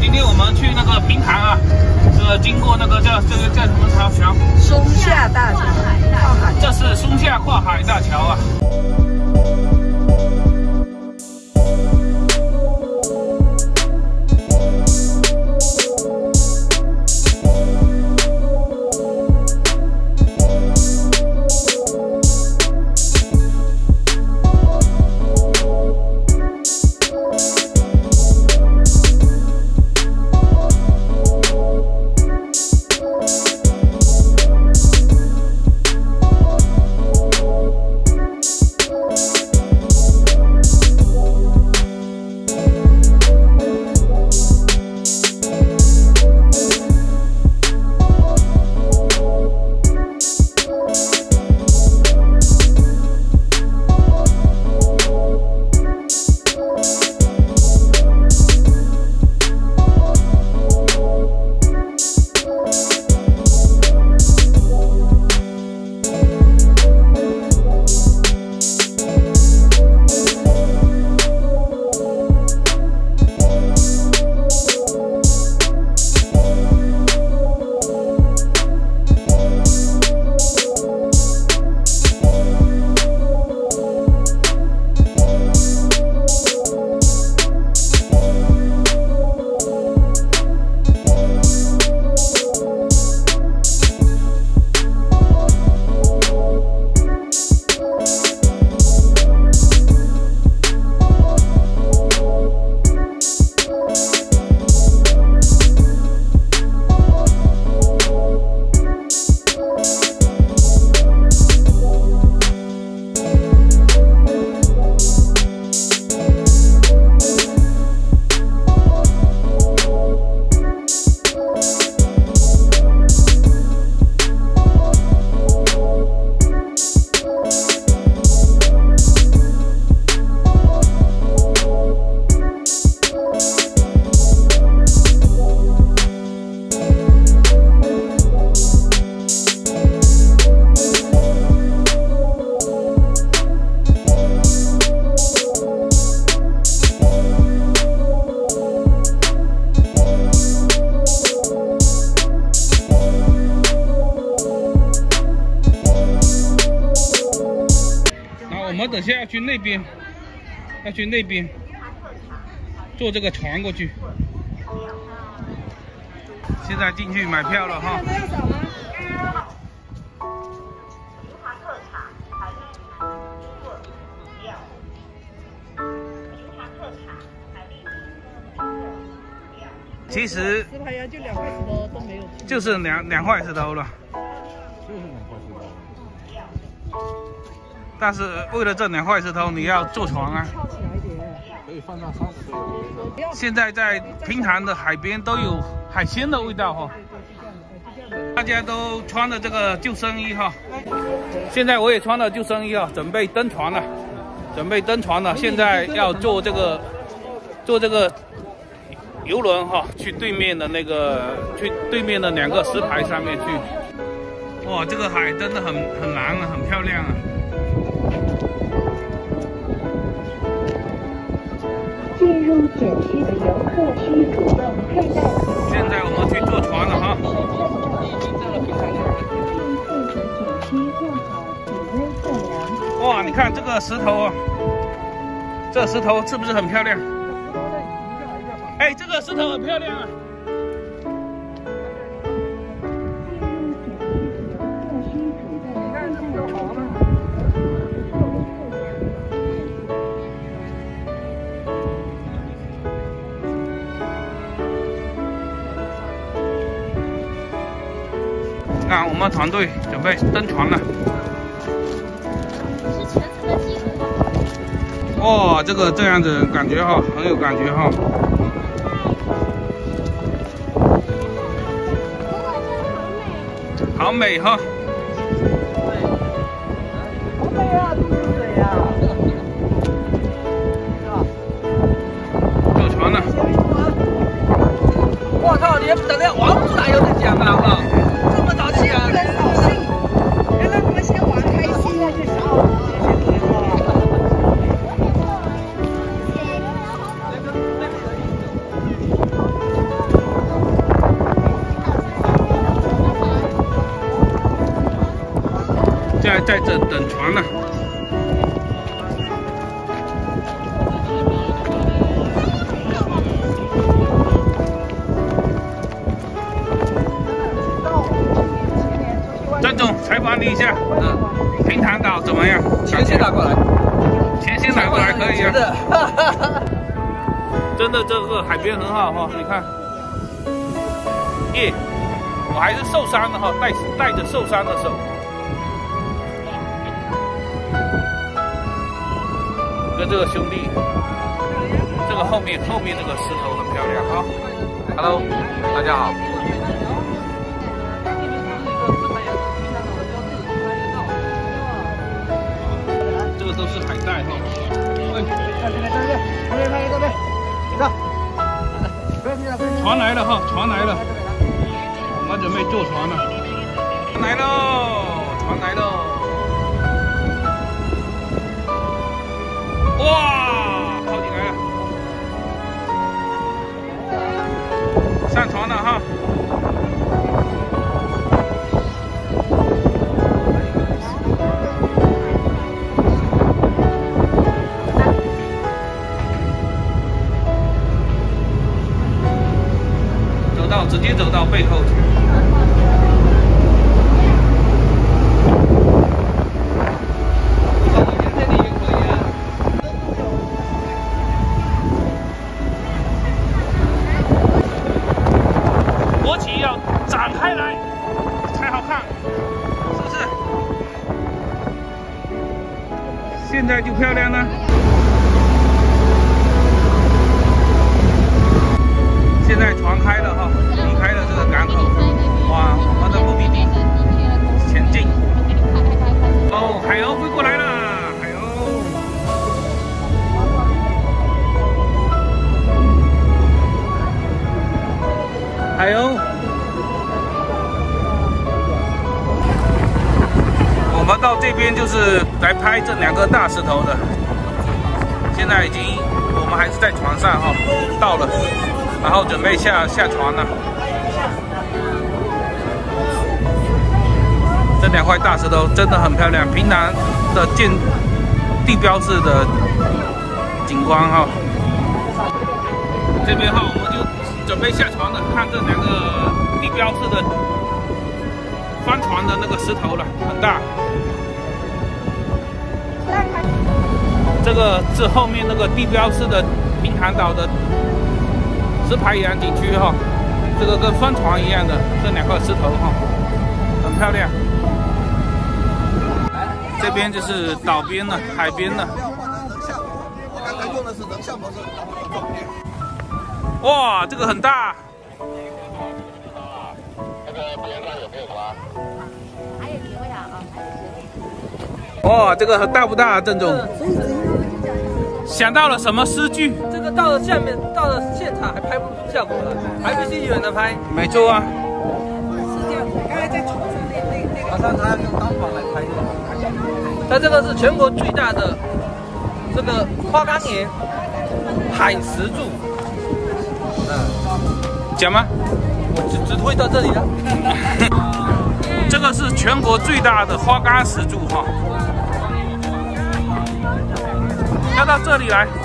今天我们去那个平潭啊，经过那个叫什么桥？ 松下大桥， 这是松下跨海大桥啊。我们等下要去那边，坐这个船过去。现在进去买票了哈。其实石牌岩就2块石头都没有，就是两块石头了。就是2块石头。但是为了这2块石头，你要坐船啊。可以放到30岁。现在在平潭的海边都有海鲜的味道哈。大家都穿的这个救生衣哈。现在我也穿了救生衣啊，准备登船了。现在要坐这个游轮哈，去对面的2个石牌上面去。哇，这个海真的很蓝啊，很漂亮啊。 进入景区的游客需主动佩戴口罩。 现在我们去坐船了哈。哇，你看这个石头啊，这石头是不是很漂亮？哎，这个石头很漂亮啊。啊，我们团队准备登船了。哇，这样子感觉哈，很有感觉哈。好美哈。好美啊，都是水呀。坐船了。我靠，你等下王不来有得讲啊！哈。这么早起啊！原来我们先玩开心了，就下午现在在这等船呢。郑总，采访你一下，平潭岛怎么样？ 钱先拿过来， 钱先拿过来可以啊。 真的， 这个海边很好哈，你看，耶，我还是受伤的哈，带着受伤的手。跟这个兄弟，这个后面这个石头很漂亮哈。Hello， 大家好。 这个都是海带哈。船来了哈，船来了，我们准备坐船了。船来喽，船来喽！哇，靠近来了，上船了哈。直接走到背后去。国旗要展开来才好看，是不是？现在就漂亮了。现在船开了哈，离开了这个港口，哇，我们的目的地前进。哦，海鸥飞过来了，海鸥。海鸥。我们到这边就是来拍这2个大石头的。现在我们还是在船上哈，到了。然后准备下船了。这2块大石头真的很漂亮，平潭的地标式的景观哈。这边哈，我们就准备下船了，看这2个地标式的帆船的那个石头了，很大。这个是后面那个地标式的平潭岛的石排岩景区哈，这个跟帆船一样的这2块石头哈，很漂亮。这边就是岛边了，海边了。 我刚才用的是人像模式。 哇，这个很大。 那个边上有没有船？ 还有几位啊？ 哇，这个大不大，郑总？想到了什么诗句？ 这个到了现场还拍不出效果来，还必须远的拍。 没错啊。 是这样子，刚才在床上那马上他要用单反来拍的。它这个是全国最大的这个花岗岩海石柱。 讲吗？ 我只会到这里了。 这个是全国最大的花岗石柱哈。要到这里来，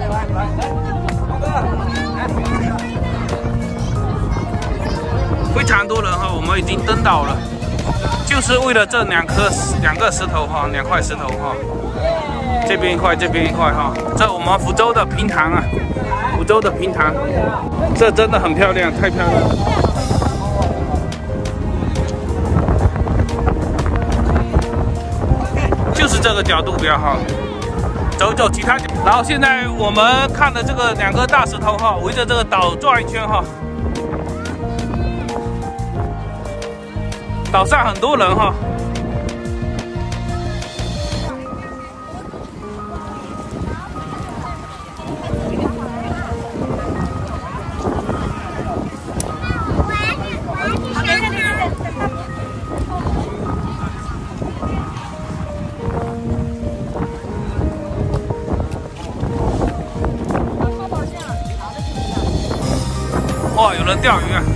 非常多人哈，我们已经登岛了，就是为了这2个石头哈，2块石头哈，这边一块，这边一块哈，这我们福州的平潭啊，福州的平潭，这真的很漂亮，太漂亮了。就是这个角度比较好。走走其他角，然后现在我们看的这个2个大石头哈，围着这个岛转一圈哈。岛上很多人哈。哇，有人钓鱼啊！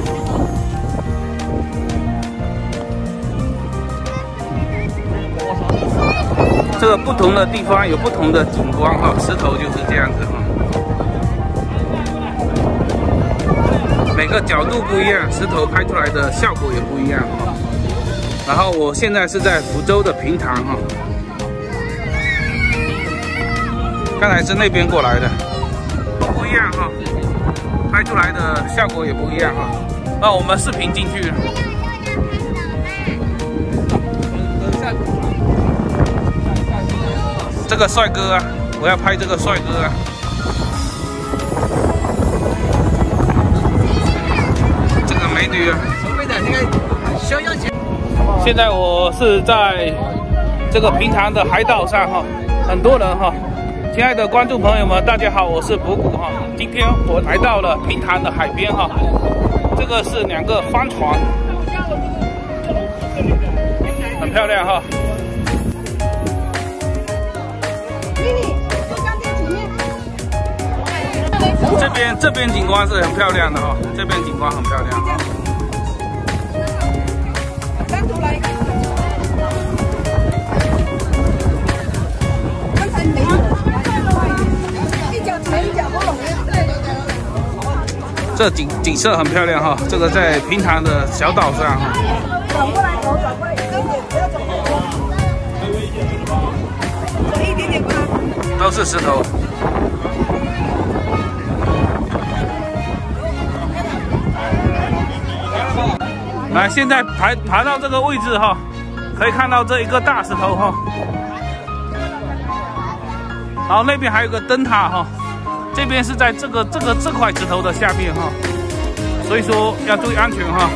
这个不同的地方有不同的景观哈，石头就是这样子哈，每个角度不一样，石头拍出来的效果也不一样哈。然后我现在是在福州的平潭哈，刚才是那边过来的，不一样哈，拍出来的效果也不一样哈。那我们视频进去了。 这个帅哥啊，我要拍这个帅哥啊！这个美女啊，现在我是在这个平潭的海岛上哈，很多人哈。亲爱的观众朋友们，大家好，我是博古哈。今天我来到了平潭的海边哈，这个是2个帆船，很漂亮哈。 这边景观是很漂亮的哈，这边景观很漂亮哈。单独来一个。刚才没有，一脚前一脚后。这景色很漂亮哈，这个在平潭的小岛上哈。转过来，头转过来，不要走后。走一点点过来。都是石头。 来，现在爬到这个位置哈，可以看到这一个大石头哈，然后那边还有个灯塔哈，这边是在这块石头的下面哈，所以说要注意安全哈。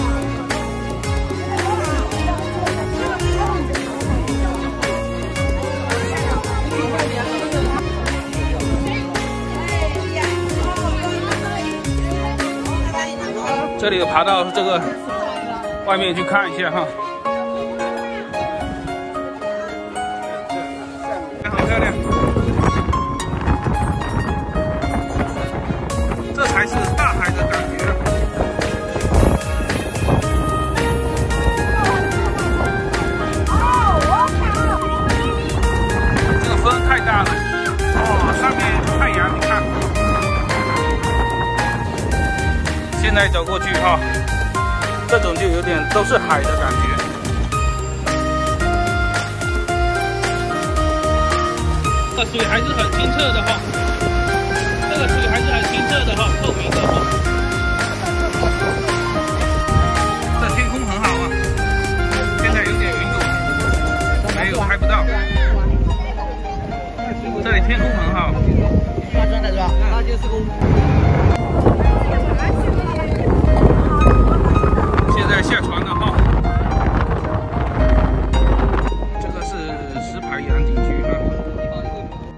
这里有爬到这个。 外面去看一下哈，好漂亮，这才是大海的感觉。这个风太大了，哇，上面太阳，你看，现在走过去哈。 这种就有点都是海的感觉，这水还是很清澈的哈，这个水还是很清澈的哈，透明的哈。这天空很好啊，现在有点云朵，没有拍不到。这里天空很好。化妆的是吧？那就是公。